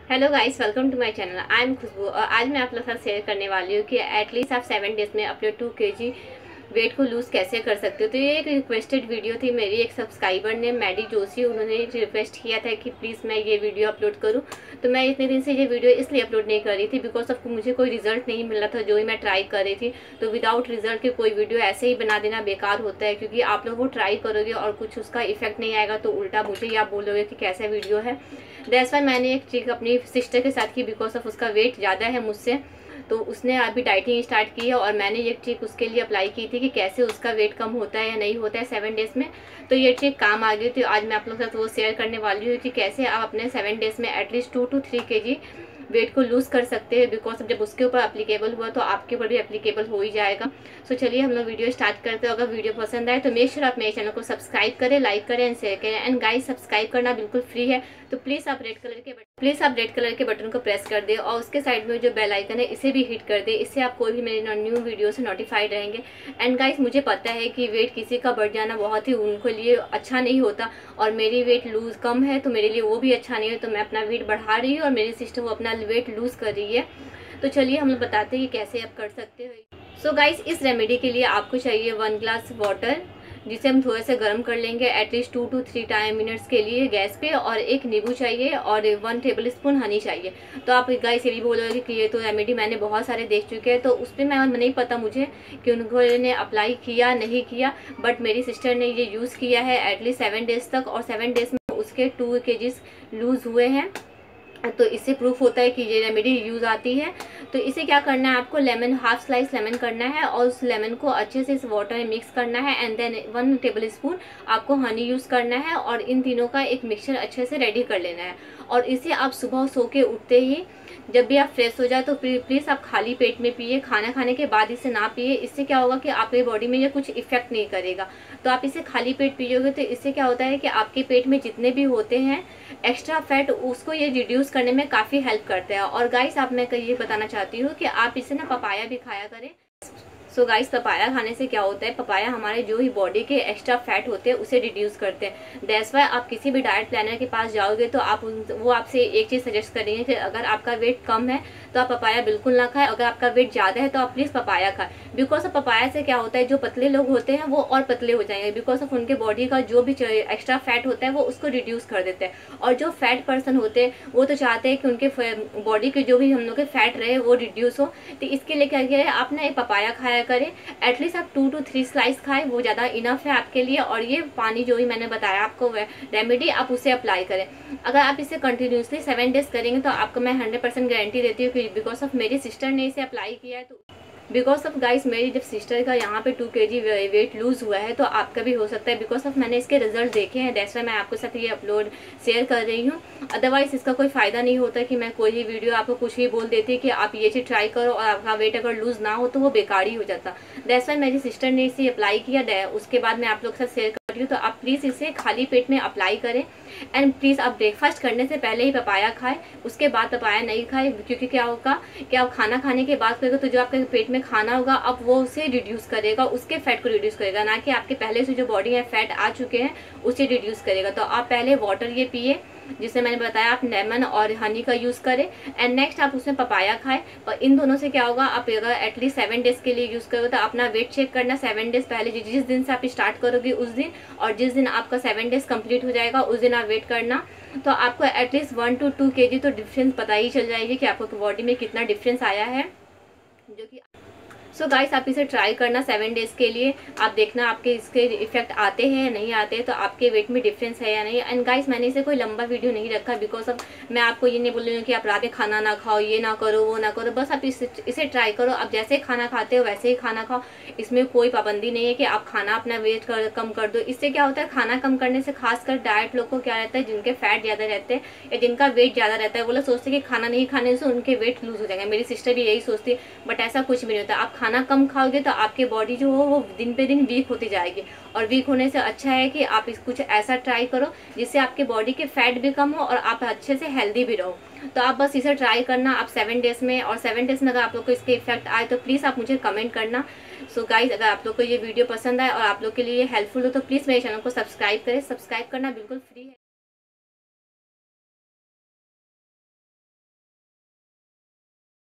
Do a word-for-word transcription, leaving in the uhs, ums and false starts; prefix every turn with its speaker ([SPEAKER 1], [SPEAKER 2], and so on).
[SPEAKER 1] Hello guys, welcome to my channel. I am Khushboo और आज मैं आप लोग के साथ शेयर करने वाली हूँ कि एटलीस्ट आप सेवन डेज में अपने टू केजी वेट को लूज़ कैसे कर सकते हो। तो ये एक रिक्वेस्टेड वीडियो थी। मेरी एक सब्सक्राइबर ने मैडी जोशी, उन्होंने रिक्वेस्ट किया था कि प्लीज़ मैं ये वीडियो अपलोड करूँ। तो मैं इतने दिन से ये वीडियो इसलिए अपलोड नहीं कर रही थी बिकॉज ऑफ मुझे कोई रिजल्ट नहीं मिल रहा था जो ही मैं ट्राई कर रही थी। तो विदाउट रिजल्ट के कोई वीडियो ऐसे ही बना देना बेकार होता है, क्योंकि आप लोग वो ट्राई करोगे और कुछ उसका इफेक्ट नहीं आएगा तो उल्टा मुझे ही आप बोलोगे कि कैसा वीडियो है। दैट्स वाई मैंने एक ट्रिक अपनी सिस्टर के साथ की बिकॉज ऑफ उसका वेट ज़्यादा है मुझसे, तो उसने अभी डाइटिंग स्टार्ट की है और मैंने ये ट्रिक उसके लिए अप्लाई की थी कि कैसे उसका वेट कम होता है या नहीं होता है सेवन डेज़ में। तो ये ट्रिक काम आ गई थी। आज मैं आप लोगों के साथ वो शेयर करने वाली हूँ कि कैसे आप अपने सेवन डेज़ में at least two two three K G wait को लूज़ कर सकते हैं। बिकॉज जब उसके ऊपर एप्लीकेबल हुआ तो आपके ऊपर भी एप्लीकेबल हो ही जाएगा। सो so, चलिए हम लोग वीडियो स्टार्ट करते हैं। अगर वीडियो पसंद आए तो मेक श्योर आप मेरे चैनल को सब्सक्राइब करें, लाइक करें एंड शेयर करें। एंड गाइस, सब्सक्राइब करना बिल्कुल फ्री है, तो प्लीज़ आप रेड कलर के बटन प्लीज़ आप रेड कलर के बटन को प्रेस कर दें और उसके साइड में जो बेल आइकन है इसे भी हिट कर दें। इससे आप कोई भी मेरे न्यू वीडियो से नोटिफाइड रहेंगे। एंड गाइस, मुझे पता है कि वेट किसी का बढ़ जाना बहुत ही उनके लिए अच्छा नहीं होता और मेरी वेट लूज़ कम है तो मेरे लिए वो भी अच्छा नहीं है। तो मैं अपना वेट बढ़ा रही हूँ और मेरी सिस्टर वो अपना वेट लूज़ कर रही है। तो चलिए हम लोग बताते हैं कि कैसे आप कर सकते हो। सो so गाइस, इस रेमेडी के लिए आपको चाहिए वन ग्लास वाटर, जिसे हम थोड़ा सा गर्म कर लेंगे at least two two three time minutes के लिए गैस पे, और एक नींबू चाहिए और वन टेबल स्पून हनी चाहिए। तो आप गाइस ये भी बोलोगे कि ये तो रेमेडी मैंने बहुत सारे देख चुके हैं, तो उस पर मैं नहीं पता मुझे कि उन्होंने अप्लाई किया नहीं किया, बट मेरी सिस्टर ने ये यूज़ किया है एटलीस्ट सेवन डेज तक और सेवन डेज में उसके टू केजीज लूज़ हुए हैं। तो इससे प्रूफ होता है कि ये रेमेडी यूज़ आती है। तो इसे क्या करना है, आपको लेमन हाफ स्लाइस लेमन करना है और उस लेमन को अच्छे से इस वाटर में मिक्स करना है and then one tablespoon आपको हनी यूज़ करना है और इन तीनों का एक मिक्सचर अच्छे से रेडी कर लेना है। और इसे आप सुबह सो के उठते ही जब भी आप फ्रेश हो जाए तो प्लीज़ आप खाली पेट में पिए, खाना खाने के बाद इसे ना पिए। इससे क्या होगा कि आपके बॉडी में ये कुछ इफेक्ट नहीं करेगा। तो आप इसे खाली पेट पियोगे तो इससे क्या होता है कि आपके पेट में जितने भी होते हैं एक्स्ट्रा फैट, उसको ये रिड्यूस करने में काफ़ी हेल्प करता है। और गाइस, आप मैं ये बताना चाहती हूँ कि आप इसे ना पपाया भी खाया करें। सो so गाइस, पपाया खाने से क्या होता है, पपाया हमारे जो ही बॉडी के एक्स्ट्रा फैट होते हैं उसे रिड्यूस करते हैं। दैट्स वाई आप किसी भी डाइट प्लानर के पास जाओगे तो आप वो आपसे एक चीज़ सजेस्ट करेंगे कि अगर आपका वेट कम है तो आप पपाया बिल्कुल ना खाएं, अगर आपका वेट ज़्यादा है तो आप प्लीज़ पपाया खाएं। बिकॉज ऑफ पपाया से क्या होता है, जो पतले लोग होते हैं वो और पतले हो जाएंगे बिकॉज ऑफ उनके बॉडी का जो भी एक्स्ट्रा फैट होता है वो उसको रिड्यूस कर देते हैं। और जो फैट पर्सन होते हैं वो तो चाहते हैं कि उनके बॉडी के जो भी हम लोग के फैट रहे वो रिड्यूस हो। तो इसके लिए क्या किया है, आप ना एक पपाया खाया करें, एटलीस्ट आप टू टू थ्री स्लाइस खाएं, वो ज़्यादा इनफ है आपके लिए। और ये पानी जो भी मैंने बताया आपको रेमेडी, आप उसे अप्लाई करें। अगर आप इसे कंटिन्यूसली सेवन डेज करेंगे तो आपको मैं हंड्रेड परसेंट गारंटी देती हूँ कि बिकॉज ऑफ मेरी सिस्टर ने इसे अप्लाई किया है। तो बिकॉज ऑफ गाइस, मेरी जब सिस्टर का यहाँ पे टू के जी वेट लूज़ हुआ है तो आपका भी हो सकता है। बिकॉज ऑफ मैंने इसके रिजल्ट देखे हैं, दैट्स वाई मैं आपके साथ ये अपलोड शेयर कर रही हूँ। अदरवाइज इसका कोई फ़ायदा नहीं होता कि मैं कोई भी वीडियो आपको कुछ भी बोल देती कि आप ये चीज़ ट्राई करो और आपका वेट अगर लूज़ ना हो तो वो बेकार ही हो जाता। दैट्स वाई मेरी सिस्टर ने इसे अप्लाई किया, उसके बाद मैं आप लोग के साथ शेयर कर रही हूँ। तो आप प्लीज़ इसे खाली पेट में अप्लाई करें एंड प्लीज़ आप ब्रेकफास्ट करने से पहले ही पपाया खाएं, उसके बाद पपाया नहीं खाएं। क्योंकि क्या होगा कि आप खाना खाने के बाद करेंगे तो जो आपके पेट में खाना होगा अब वो उसे रिड्यूस करेगा, उसके फैट को रिड्यूस करेगा, ना कि आपके पहले से जो बॉडी में फैट आ चुके हैं उसे रिड्यूस करेगा। तो आप पहले वाटर ये पिए जिससे मैंने बताया, आप लेमन और हनी का यूज़ करें एंड नेक्स्ट आप उसमें पपाया खाएं। और इन दोनों से क्या होगा, आप अगर एटलीस्ट सेवन डेज के लिए यूज़ करोगे तो अपना वेट चेक करना सेवन डेज पहले, जिस दिन से आप स्टार्ट करोगे उस दिन, और जिस दिन आपका सेवन डेज कंप्लीट हो जाएगा उस दिन आप वेट करना। तो आपको एटलीस्ट वन टू टू के जी तो डिफरेंस पता ही चल जाएगी कि आपको बॉडी में कितना डिफरेंस आया है। जो कि सो so गाइस, आप इसे ट्राई करना सेवन डेज के लिए, आप देखना आपके इसके इफेक्ट आते हैं या नहीं आते हैं, तो आपके वेट में डिफरेंस है या नहीं। एंड गाइस, मैंने इसे कोई लंबा वीडियो नहीं रखा बिकॉज ऑफ मैं आपको ये नहीं बोल रही हूँ कि आप रात में खाना ना खाओ, ये ना करो, वो ना करो। बस आप इसे इसे ट्राई करो, आप जैसे खाना खाते हो वैसे ही खाना खाओ। इसमें कोई पाबंदी नहीं है कि आप खाना अपना वेट कर कम कर दो। इससे क्या होता है, खाना कम करने से खासकर डाइट लोग को क्या रहता है, जिनके फैट ज़्यादा रहते हैं या जिनका वेट ज़्यादा रहता है, वो लोग सोचते हैं कि खाना नहीं खाने से उनके वेट लूज हो जाएंगे। मेरी सिस्टर भी यही सोचती है, बट ऐसा कुछ भी नहीं होता। आप खाना कम खाओगे तो आपकी बॉडी जो हो वो दिन पे दिन वीक होती जाएगी, और वीक होने से अच्छा है कि आप इस कुछ ऐसा ट्राई करो जिससे आपके बॉडी के फैट भी कम हो और आप अच्छे से हेल्दी भी रहो। तो आप बस इसे ट्राई करना आप सेवन डेज में, और सेवन डेज में अगर आप लोग को इसके इफेक्ट आए तो प्लीज़ आप मुझे कमेंट करना। सो so गाइज, अगर आप लोग को ये वीडियो पसंद आए और आप लोग के लिए हेल्पफुल हो तो प्लीज़ मेरे चैनल को सब्सक्राइब करें। सब्सक्राइब करना बिल्कुल फ्री है।